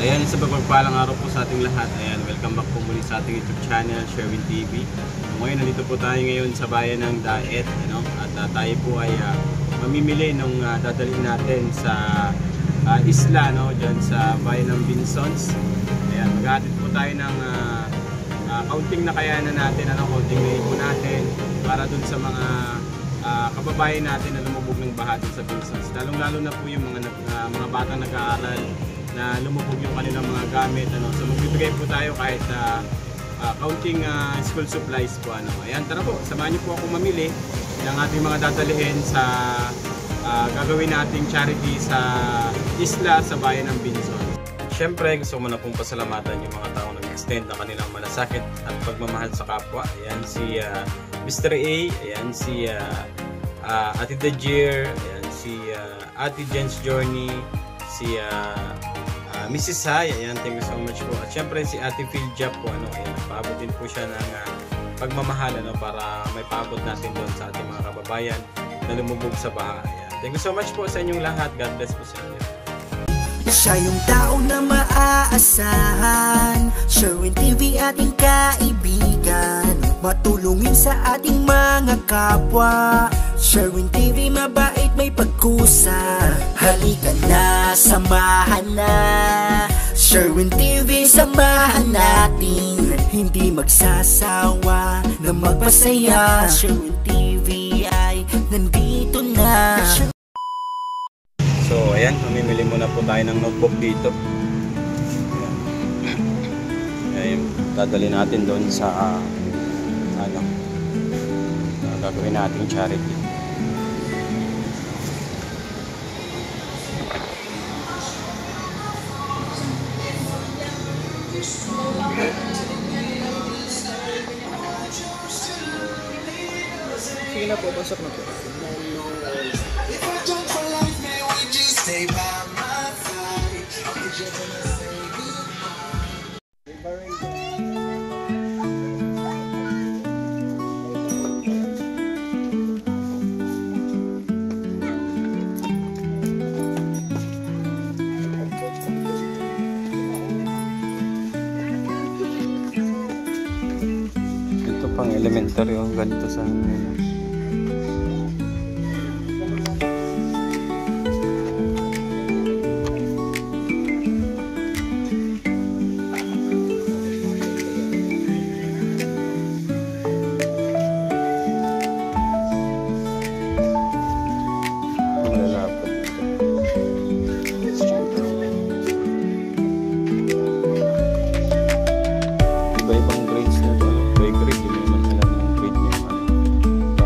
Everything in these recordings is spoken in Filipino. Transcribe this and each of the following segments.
Ayan, sa pagpagpalang araw po sa ating lahat. Ayan, welcome back po muli sa ating YouTube channel, Sherwin TV. Ngayon, nandito po tayo ngayon sa bayan ng Daet, ano? At tayo po ay mamimili nung dadalhin natin sa isla, no? Diyan sa bayan ng Binsons. Ayan, maghahatid po tayo ng kaunting nakayanan natin, ano? Kaunting naipon natin para dun sa mga kababayan natin na lumubog ng baha sa Binsons. Lalong-lalo na po yung mga batang nag-aaral na lumubog yung kanilang mga gamit, ano. So magbibigay po tayo kahit kaunting school supplies po, ano. Ayan, tara po, samahan niyo po ako mamili ng ating mga dadalhin sa gagawin nating charity sa isla sa bayan ng Binson. Siyempre, gusto ko na pong pasalamatan yung mga taong nag-extend ng kanilang malasakit at pagmamahal sa kapwa. Ayan si Mr. A, ayan si Ate Dajir, ayan si Ate Jen's Journey, si Mrs. Hai, ayan, thank you so much po. At syempre si Ate Philjap po, ano, ayan, paabot din po siya ng pagmamahal, ano, para may paabot natin doon sa ating mga kababayan na lumubog sa baha. Ayan, thank you so much po sa inyong lahat. God bless po sa inyo. Siya yung tao na maaasahan, Sherwin TV ating kaibigan, matulungin sa ating mga kapwa. Sherwin TV mabait, may pagkusa, halika na, samahan na. Sherwin TV, samahan natin, hindi magsasawa na magpasaya. Sherwin TV ay nandito na. So ayan, mamimili muna po tayo ng notebook dito. Ayan, dadali natin doon sa gagawin nating charity. Sige na po, pasok na po. Stay by my side. I'm just gonna say goodbye. Ito pang elementary, oh, ganito sa amin. Iba-ibang grades na ito, ano? Grade, hindi naman alam ng grade niya.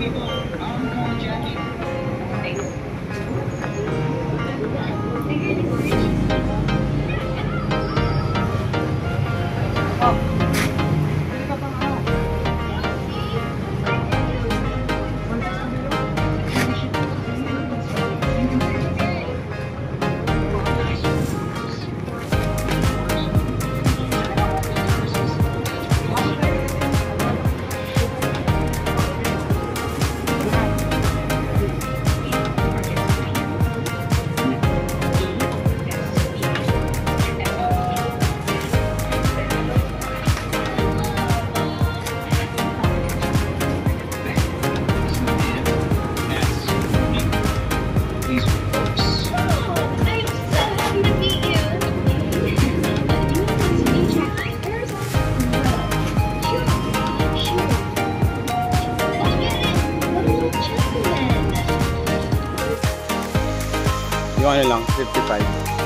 Yung ano lang, 55.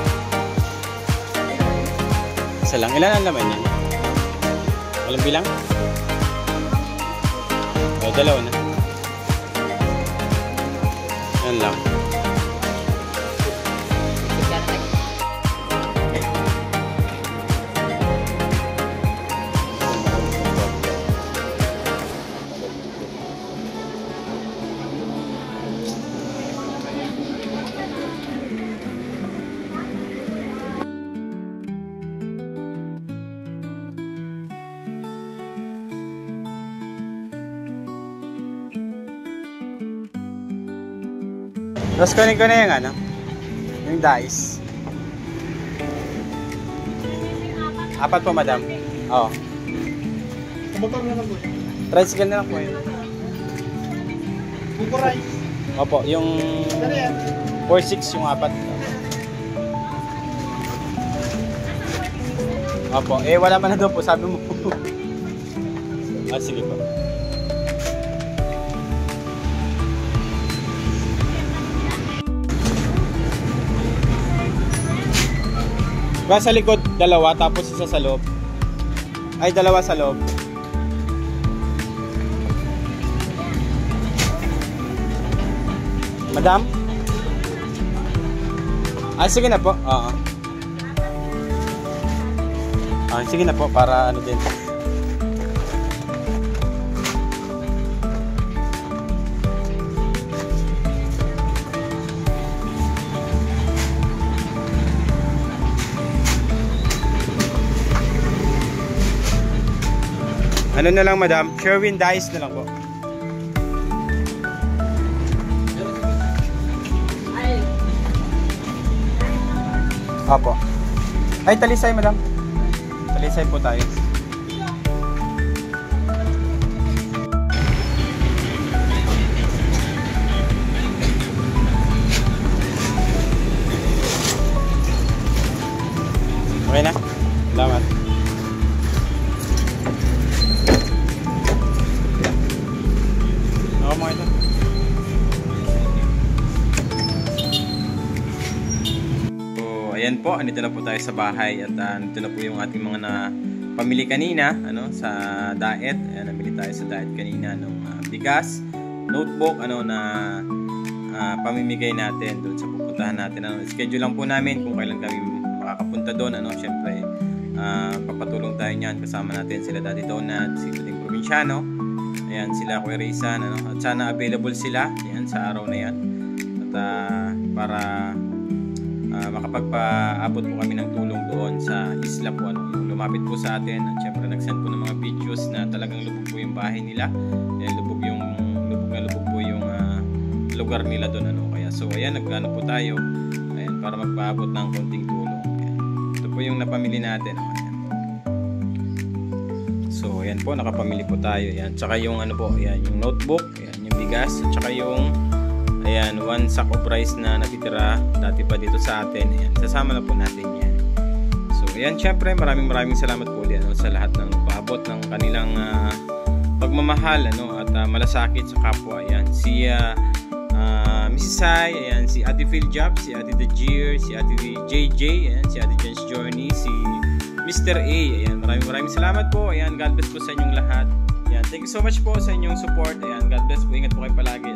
Isa lang. Ilan ang laman yan? Walang bilang? O, dalawa na. Yan lang. Tapos kunin ko na yung ano, yung dice. 4 po, madam. Oo. Kumutong na lang po. Tricycle na lang po yun. Buko rice. Opo, yung Ano yan? 4-6 yung 4. Opo, eh wala man na doon po, sabi mo. Ah, sige po. Ba sa likod, dalawa, tapos isa sa loob. Ay, dalawa sa loob. Madam? Ah, sige na po. Oo. Ah, sige na po, para ano din. Ano na lang, madam? Sherwin dice na lang po. Opo. Ay, talisay, madam. Talisay po tayo. Okay na? Salamat. Ako mga ito. Ayan po, andito na po tayo sa bahay at andito na po yung ating mga pamili kanina sa diet. Ayan, namili tayo sa diet kanina ng bigas, notebook na pamimigay natin doon sa pupuntahan natin. Schedule lang po namin kung kailan kami makakapunta doon. Siyempre, papatulong tayo niyan. Kasama natin sila Daddy Donut, si Puting Provinciano. Ayan, sila Kuya Rizan. At sana available sila ayan, sa araw na yan. At para makapagpaabot po kami ng tulong doon sa isla po, yung lumapit po sa atin at syempre nag-send po ng mga videos na talagang lubog po yung bahay nila, lubog po yung lugar nila doon kaya so ayan, nagano po tayo ayan, para magpaabot ng konting tulong. Ayan. Ito po yung napamili natin. Ayan. So ayan po, nakapamili po tayo. Ayan, tsaka yung ayan, yung notebook, ayan, yung bigas, at tsaka yung ayan, 1 sack of rice na natitira dati pa dito sa atin. Ayan, sasama na po natin yan. So, ayan, syempre, maraming salamat po ulit sa lahat ng paabot ng kanilang pagmamahal at malasakit sa kapwa. Ayan, si Mrs. Sai, ayan, si Ate Phil Job, si Ate Dajir, si Ate JJ, ayan, si Ate Jen's Journey, si Mr. A. Ayan, maraming salamat po. Ayan, God bless po sa inyong lahat. Ayan, thank you so much po sa inyong support. Ayan, God bless po. Ingat po kayo palagi.